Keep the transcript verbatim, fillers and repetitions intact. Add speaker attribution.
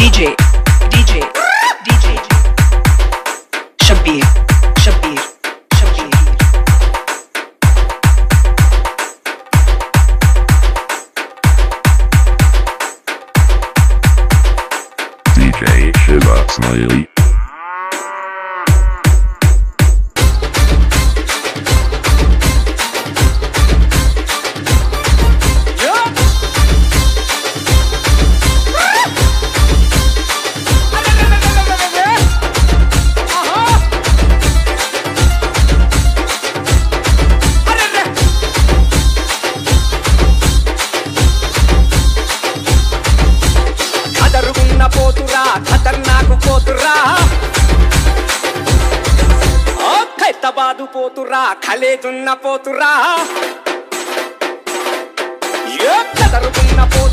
Speaker 1: DJ, DJ, DJ, Shabir, Shabir, Shabir.
Speaker 2: D J Shiva Smiley.
Speaker 3: పోతురా ఖతర్నాకు పోతురా oh ఖైతబాదు పోతురా ఖలేజున్న పోతురా A ఖతరున్న